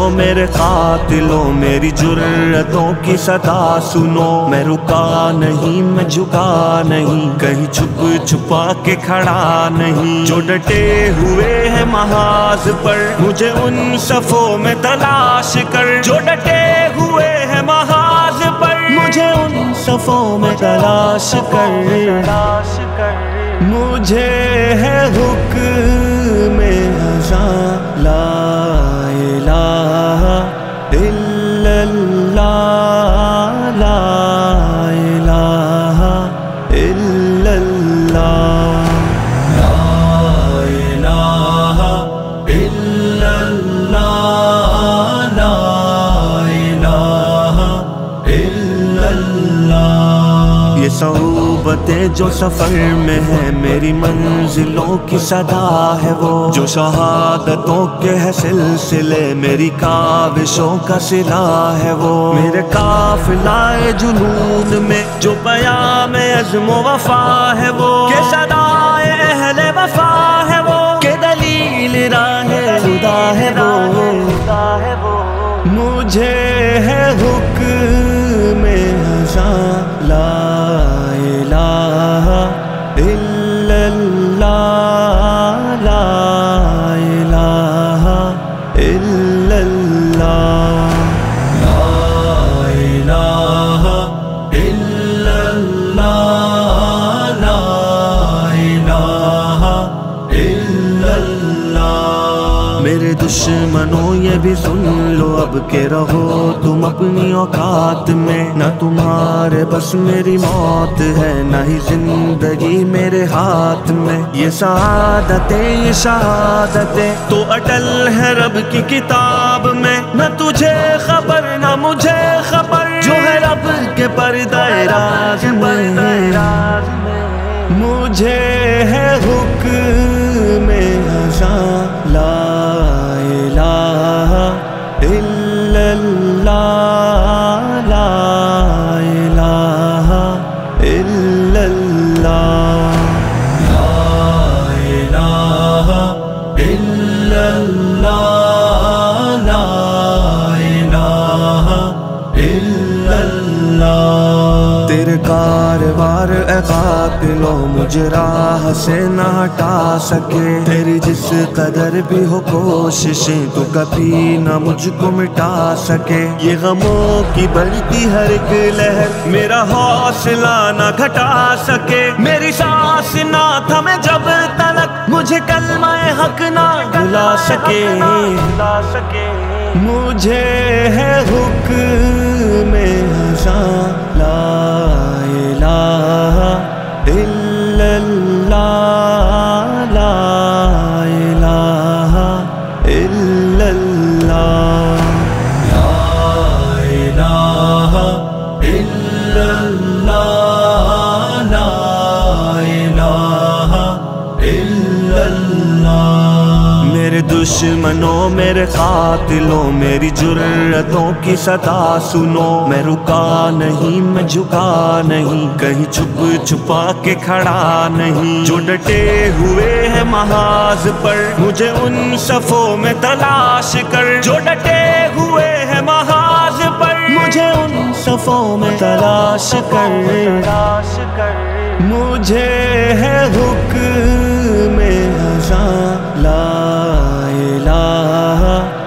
میرے قاتلوں میری جرتوں کی صدا سنو، میں رکا نہیں میں جھکا نہیں، کہیں چھپ چھپا کے کھڑا نہیں، جو ڈٹے ہوئے ہیں محاذ پر مجھے ان صفوں میں تلاش کر، جو ڈٹے ہوئے ہیں محاذ پر مجھے ان صفوں میں تلاش کر، مجھے ہے حکم ازاں لا الہ الا اللہ، لا الہ الا اللہ، لا الہ الا اللہ، لا الہ الا اللہ۔ یہ صحبتیں جو سفر میں ہے میری منزلوں کی صدا ہے وہ، جو شہادتوں کے ہے سلسلے میری کاوشوں کا صلہ ہے وہ، میرے قافلہ جنون میں جو پیام عزم و وفا ہے وہ، کہ صدائے اہل وفا ہے وہ، کہ دلیل راہ خدا ہے وہ، مجھے ہے حکم ازاں لا الہ الا اللہ، لا الہ الا اللہ، لا الہ الا اللہ، لا الہ الا اللہ۔ میرے دشمنوں یہ بھی سن لو اب کہ رہو تم اپنی اوقات میں، نہ تمہارے بس میری موت ہے نہ ہی زندگی میرے ہاتھ میں، یہ سعادتیں یہ شہادتیں تو اٹل ہے رب کی کتاب میں، نہ تجھے خبر نہ مجھے خبر جو ہے رب کے پردہ راز میں، مجھے ہے حکم ازاں لا الہ الا اللہ، لا الہ الا اللہ، لا الہ الا اللہ، لا الہ الا اللہ۔ تیرے کاروار اے قاتلوں مجھے راہ سے نہ ہٹا سکے، تیری جس قدر بھی ہو کوششیں تو کبھی نہ مجھ کو مٹا سکے، یہ غموں کی بڑھتی ہر ایک لہر میرا حوصلہ نہ گھٹا سکے، میری سانس نہ تھمے جب تلک مجھے کلمہ حق نہ بھلا سکے، مجھے ہے حکم ازاں لا الہ الا اللہ، لا الہ الا اللہ، لا الہ الا اللہ، لا الہ الا اللہ۔ میرے دشمنوں میرے قاتلوں میری جرتوں کی صدا سنو، میں رکا نہیں میں جھکا نہیں، کہیں چھپ چھپا کے کھڑا نہیں، جو ڈٹے ہوئے ہیں محاذ پر مجھے ان صفوں میں تلاش کر، جو ڈٹے ہوئے ہیں محاذ پر مجھے ان صفوں میں تلاش کر، مجھے ہے حکم ازاں لا الہ